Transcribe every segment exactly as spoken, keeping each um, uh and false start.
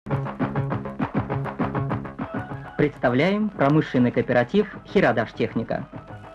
Представляем промышленный кооператив «Хирадаш-техника».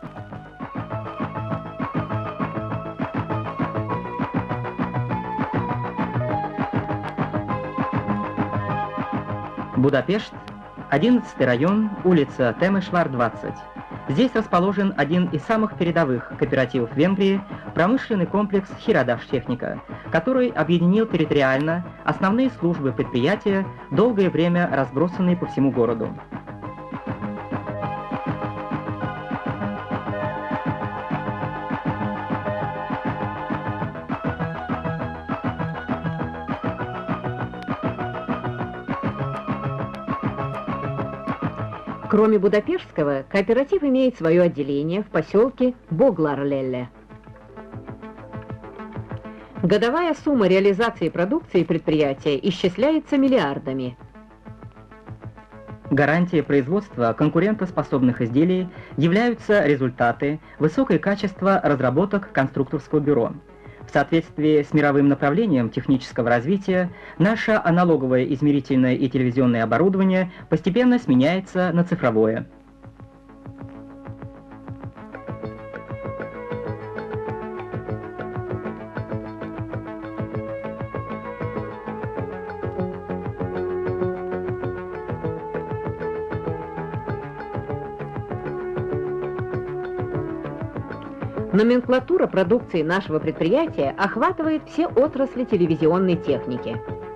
Будапешт, одиннадцатый район, улица Темешвар, двадцать. Здесь расположен один из самых передовых кооперативов Венгрии – промышленный комплекс «Хирадаш-техника», который объединил территориально основные службы предприятия, долгое время разбросанные по всему городу. Кроме Будапештского, кооператив имеет свое отделение в поселке Богларлелле. Годовая сумма реализации продукции предприятия исчисляется миллиардами. Гарантией производства конкурентоспособных изделий являются результаты, высокое качество разработок конструкторского бюро. В соответствии с мировым направлением технического развития, наше аналоговое измерительное и телевизионное оборудование постепенно сменяется на цифровое. Номенклатура продукции нашего предприятия охватывает все отрасли телевизионной техники.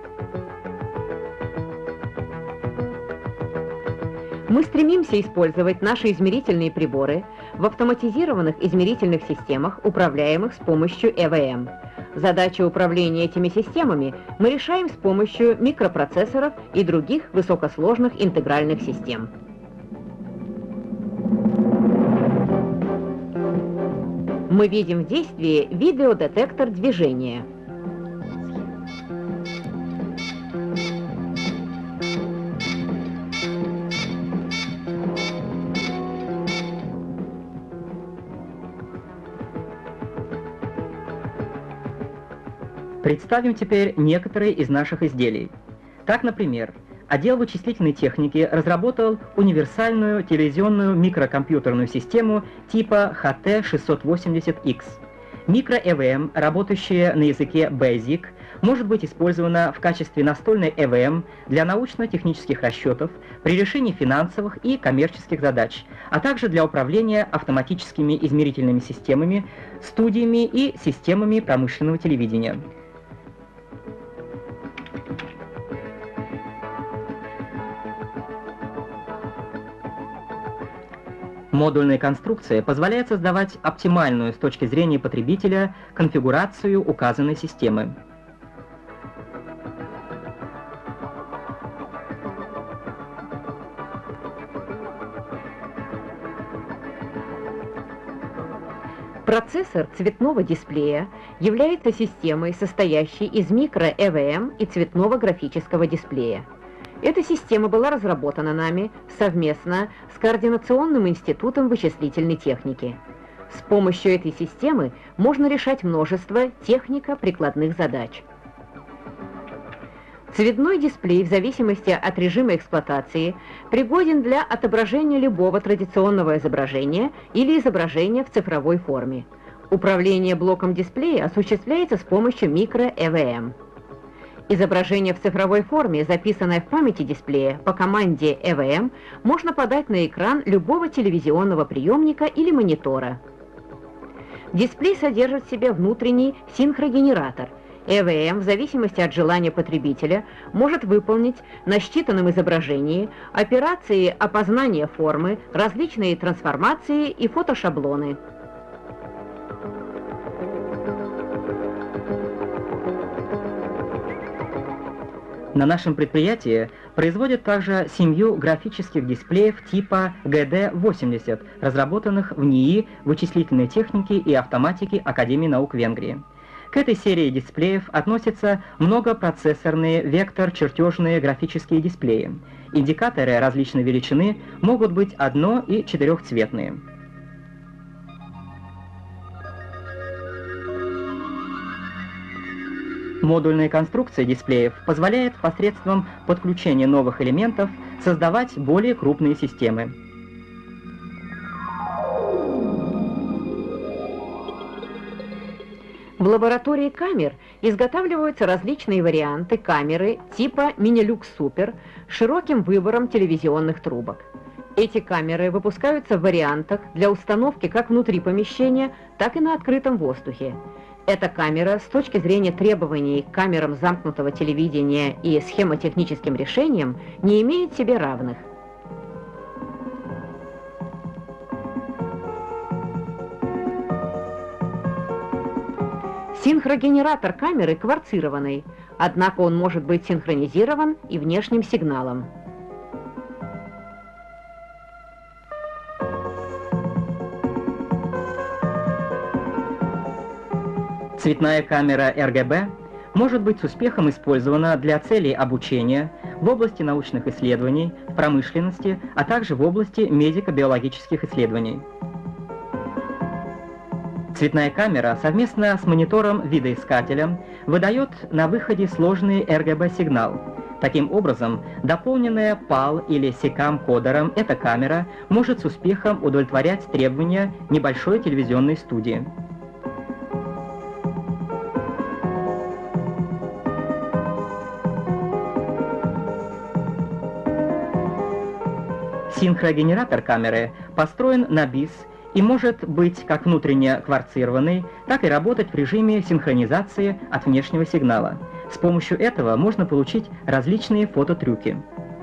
Мы стремимся использовать наши измерительные приборы в автоматизированных измерительных системах, управляемых с помощью и ви эм. Задачи управления этими системами мы решаем с помощью микропроцессоров и других высокосложных интегральных систем. Мы видим в действии видеодетектор движения. Представим теперь некоторые из наших изделий. Так, например, отдел вычислительной техники разработал универсальную телевизионную микрокомпьютерную систему типа эйч ти шестьсот восемьдесят икс. Микро-и ви эм, работающая на языке бейзик, может быть использована в качестве настольной и ви эм для научно-технических расчетов при решении финансовых и коммерческих задач, а также для управления автоматическими измерительными системами, студиями и системами промышленного телевидения. Модульная конструкция позволяет создавать оптимальную с точки зрения потребителя конфигурацию указанной системы. Процессор цветного дисплея является системой, состоящей из микро-и ви эм и цветного графического дисплея. Эта система была разработана нами совместно с Координационным институтом вычислительной техники. С помощью этой системы можно решать множество технико-прикладных задач. Цветной дисплей в зависимости от режима эксплуатации пригоден для отображения любого традиционного изображения или изображения в цифровой форме. Управление блоком дисплея осуществляется с помощью микро-и ви эм. Изображение в цифровой форме, записанное в памяти дисплея по команде и ви эм, можно подать на экран любого телевизионного приемника или монитора. Дисплей содержит в себе внутренний синхрогенератор. и ви эм, в зависимости от желания потребителя, может выполнить на считанном изображении операции опознания формы, различные трансформации и фотошаблоны. На нашем предприятии производят также семью графических дисплеев типа джи ди восемьдесят, разработанных в НИИ вычислительной техники и автоматики Академии наук Венгрии. К этой серии дисплеев относятся многопроцессорные вектор-чертежные графические дисплеи. Индикаторы различной величины могут быть одно- и четырехцветные. Модульная конструкция дисплеев позволяет посредством подключения новых элементов создавать более крупные системы. В лаборатории камер изготавливаются различные варианты камеры типа Minilux Super с широким выбором телевизионных трубок. Эти камеры выпускаются в вариантах для установки как внутри помещения, так и на открытом воздухе. Эта камера с точки зрения требований к камерам замкнутого телевидения и схемотехническим решениям не имеет себе равных. Синхрогенератор камеры кварцированный, однако он может быть синхронизирован и внешним сигналом. Цветная камера эр гэ бэ может быть с успехом использована для целей обучения в области научных исследований, в промышленности, а также в области медико-биологических исследований. Цветная камера совместно с монитором-видоискателем выдает на выходе сложный эр гэ бэ-сигнал. Таким образом, дополненная пал или секам-кодером, эта камера может с успехом удовлетворять требования небольшой телевизионной студии. Синхрогенератор камеры построен на бис и может быть как внутренне кварцированный, так и работать в режиме синхронизации от внешнего сигнала. С помощью этого можно получить различные фототрюки.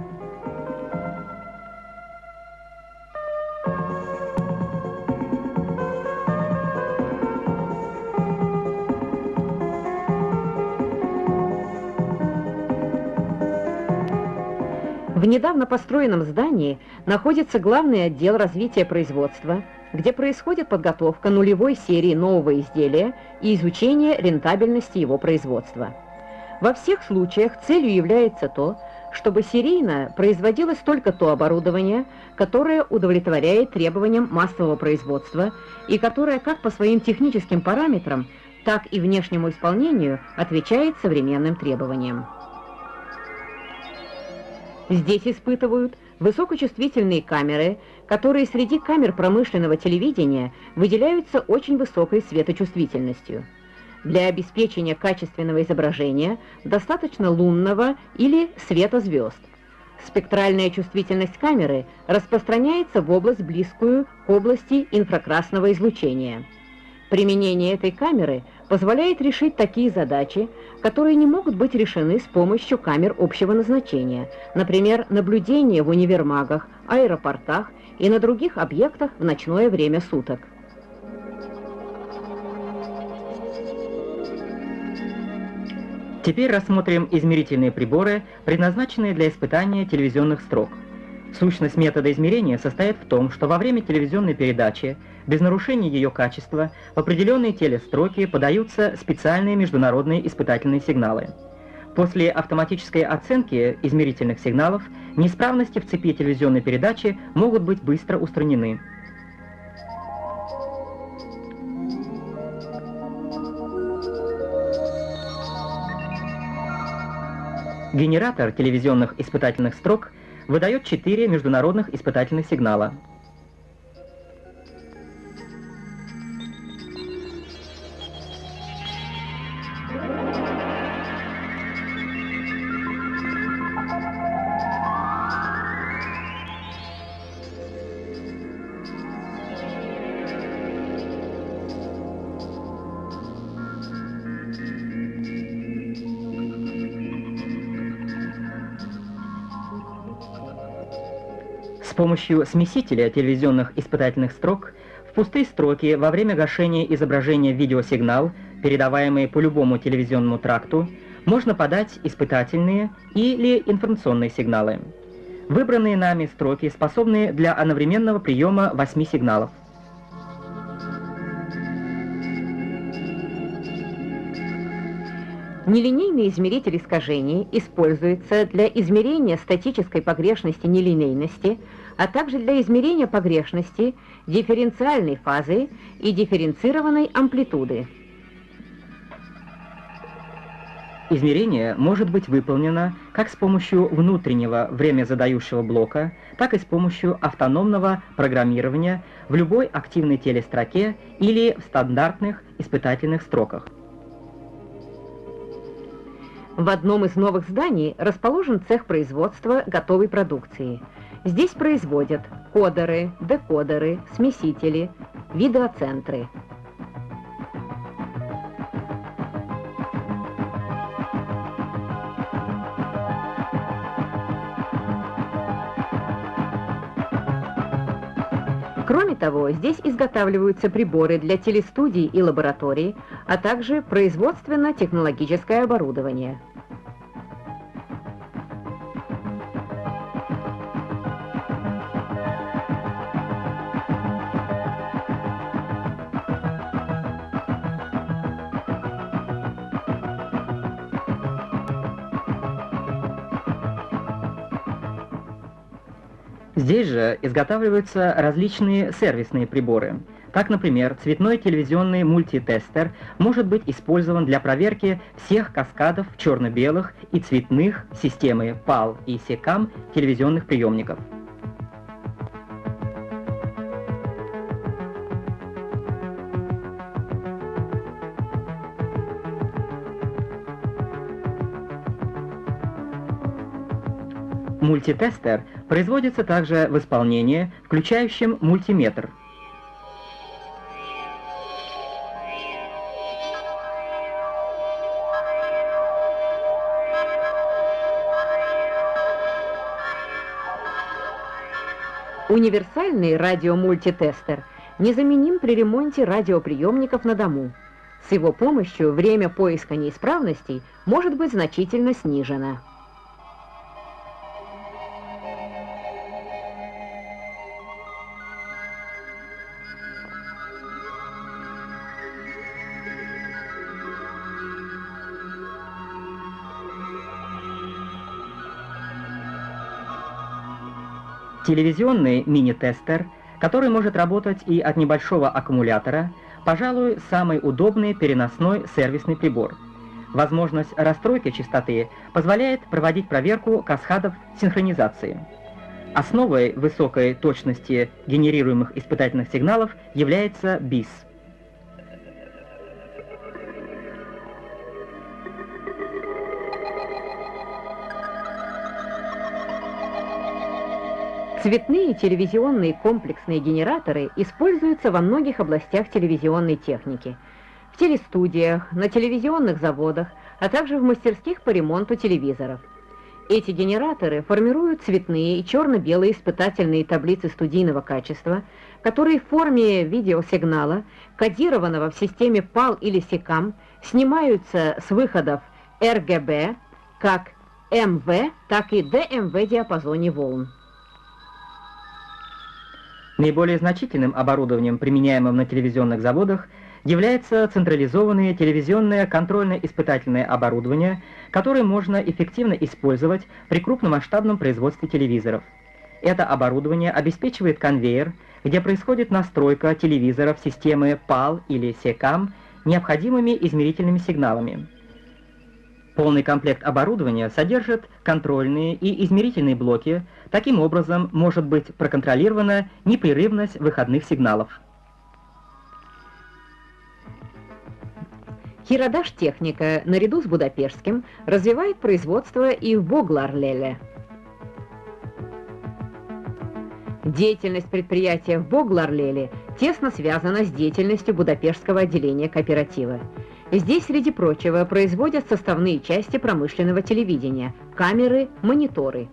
В недавно построенном здании находится главный отдел развития производства, где происходит подготовка нулевой серии нового изделия и изучение рентабельности его производства. Во всех случаях целью является то, чтобы серийно производилось только то оборудование, которое удовлетворяет требованиям массового производства и которое как по своим техническим параметрам, так и внешнему исполнению отвечает современным требованиям. Здесь испытывают высокочувствительные камеры, которые среди камер промышленного телевидения выделяются очень высокой светочувствительностью. Для обеспечения качественного изображения достаточно лунного или света звезд. Спектральная чувствительность камеры распространяется в область, близкую к области инфракрасного излучения. Применение этой камеры позволяет решить такие задачи, которые не могут быть решены с помощью камер общего назначения, например, наблюдение в универмагах, аэропортах и на других объектах в ночное время суток. Теперь рассмотрим измерительные приборы, предназначенные для испытания телевизионных строк. Сущность метода измерения состоит в том, что во время телевизионной передачи, без нарушения ее качества, в определенные телестроки подаются специальные международные испытательные сигналы. После автоматической оценки измерительных сигналов неисправности в цепи телевизионной передачи могут быть быстро устранены. Генератор телевизионных испытательных строк выдает четыре международных испытательных сигнала. С помощью смесителя телевизионных испытательных строк в пустые строки во время гашения изображения видеосигнал, передаваемый по любому телевизионному тракту, можно подать испытательные или информационные сигналы. Выбранные нами строки способны для одновременного приема восьми сигналов. Нелинейный измеритель искажений используется для измерения статической погрешности нелинейности, а также для измерения погрешности дифференциальной фазы и дифференцированной амплитуды. Измерение может быть выполнено как с помощью внутреннего времязадающего блока, так и с помощью автономного программирования в любой активной телестроке или в стандартных испытательных строках. В одном из новых зданий расположен цех производства готовой продукции. Здесь производят кодеры, декодеры, смесители, видеоцентры. Кроме того, здесь изготавливаются приборы для телестудий и лабораторий, а также производственно-технологическое оборудование. Здесь же изготавливаются различные сервисные приборы. Так, например, цветной телевизионный мультитестер может быть использован для проверки всех каскадов черно-белых и цветных системы пал и секам телевизионных приемников. Мультитестер производится также в исполнении, включающем мультиметр. Универсальный радиомультитестер незаменим при ремонте радиоприемников на дому. С его помощью время поиска неисправностей может быть значительно снижено. Телевизионный мини-тестер, который может работать и от небольшого аккумулятора, пожалуй, самый удобный переносной сервисный прибор. Возможность расстройки частоты позволяет проводить проверку каскадов синхронизации. Основой высокой точности генерируемых испытательных сигналов является бис. Цветные телевизионные комплексные генераторы используются во многих областях телевизионной техники. В телестудиях, на телевизионных заводах, а также в мастерских по ремонту телевизоров. Эти генераторы формируют цветные и черно-белые испытательные таблицы студийного качества, которые в форме видеосигнала, кодированного в системе пал или секам, снимаются с выходов эр гэ бэ как эм вэ, так и дэ эм вэ диапазоне волн. Наиболее значительным оборудованием, применяемым на телевизионных заводах, является централизованное телевизионное контрольно-испытательное оборудование, которое можно эффективно использовать при крупномасштабном производстве телевизоров. Это оборудование обеспечивает конвейер, где происходит настройка телевизоров системы пал или секам необходимыми измерительными сигналами. Полный комплект оборудования содержит контрольные и измерительные блоки, таким образом может быть проконтролирована непрерывность выходных сигналов. Кирадаш Техника, наряду с Будапештским, развивает производство и в Богларлеле. Деятельность предприятия в Богларлеле тесно связана с деятельностью Будапештского отделения кооператива. Здесь, среди прочего, производят составные части промышленного телевидения – камеры, мониторы.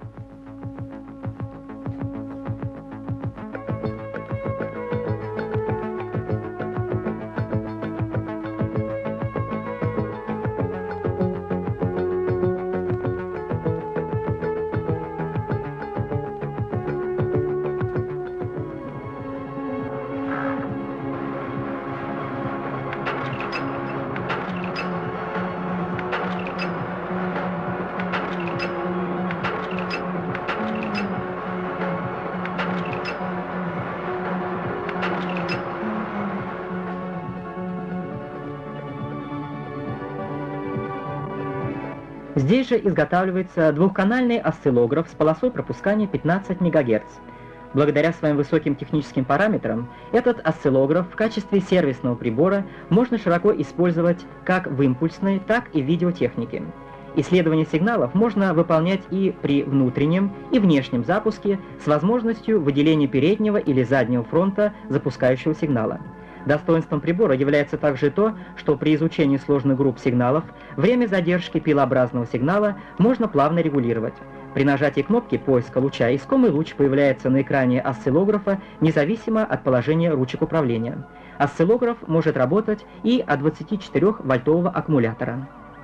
Здесь же изготавливается двухканальный осциллограф с полосой пропускания пятнадцать мегагерц. Благодаря своим высоким техническим параметрам, этот осциллограф в качестве сервисного прибора можно широко использовать как в импульсной, так и в видеотехнике. Исследование сигналов можно выполнять и при внутреннем, и внешнем запуске с возможностью выделения переднего или заднего фронта запускающего сигнала. Достоинством прибора является также то, что при изучении сложных групп сигналов время задержки пилообразного сигнала можно плавно регулировать. При нажатии кнопки поиска луча искомый луч появляется на экране осциллографа независимо от положения ручек управления. Осциллограф может работать и от двадцатичетырёхвольтового аккумулятора.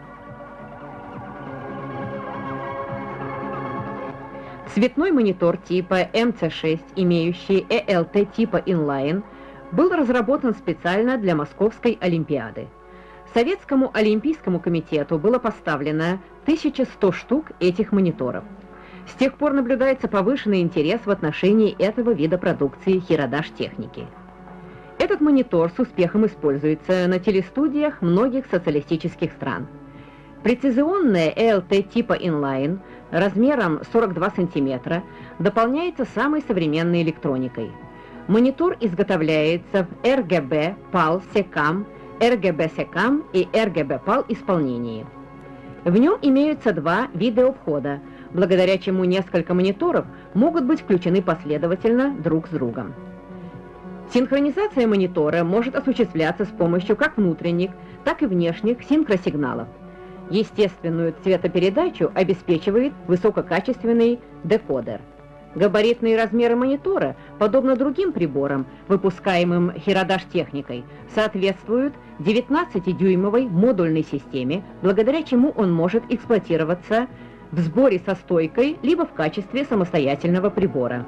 Цветной монитор типа эм цэ шесть, имеющий и эл ти типа inline, был разработан специально для Московской Олимпиады. Советскому Олимпийскому комитету было поставлено тысяча сто штук этих мониторов. С тех пор наблюдается повышенный интерес в отношении этого вида продукции Хиродаш техники. Этот монитор с успехом используется на телестудиях многих социалистических стран. Прецизионная и эл ти типа inline размером сорок два сантиметра дополняется самой современной электроникой. Монитор изготовляется в эр джи би, пал, секам, эр джи би секам и эр джи би пал исполнении. В нем имеются два видеовхода, благодаря чему несколько мониторов могут быть включены последовательно друг с другом. Синхронизация монитора может осуществляться с помощью как внутренних, так и внешних синхросигналов. Естественную цветопередачу обеспечивает высококачественный декодер. Габаритные размеры монитора, подобно другим приборам, выпускаемым Хиродаш техникой, соответствуют девятнадцатидюймовой модульной системе, благодаря чему он может эксплуатироваться в сборе со стойкой либо в качестве самостоятельного прибора.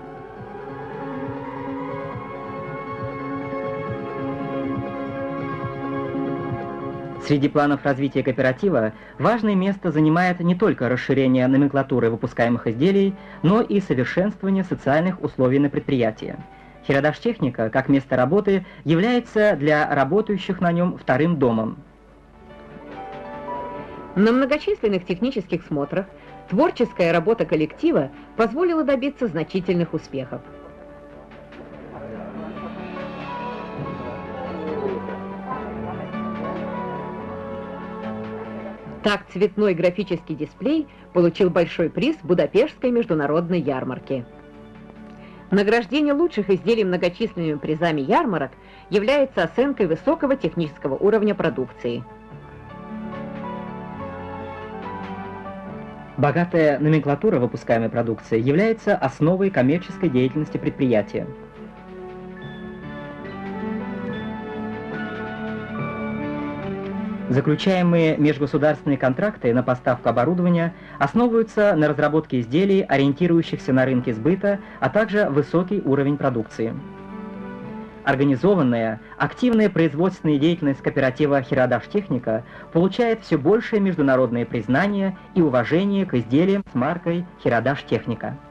Среди планов развития кооператива важное место занимает не только расширение номенклатуры выпускаемых изделий, но и совершенствование социальных условий на предприятии. Хиродаш техника, как место работы, является для работающих на нем вторым домом. На многочисленных технических смотрах творческая работа коллектива позволила добиться значительных успехов. Так, цветной графический дисплей получил большой приз Будапештской международной ярмарки. Награждение лучших изделий многочисленными призами ярмарок является оценкой высокого технического уровня продукции. Богатая номенклатура выпускаемой продукции является основой коммерческой деятельности предприятия. Заключаемые межгосударственные контракты на поставку оборудования основываются на разработке изделий, ориентирующихся на рынки сбыта, а также высокий уровень продукции. Организованная, активная производственная деятельность кооператива «Хиродаш техника» получает все большее международное признание и уважение к изделиям с маркой «Хиродаш техника».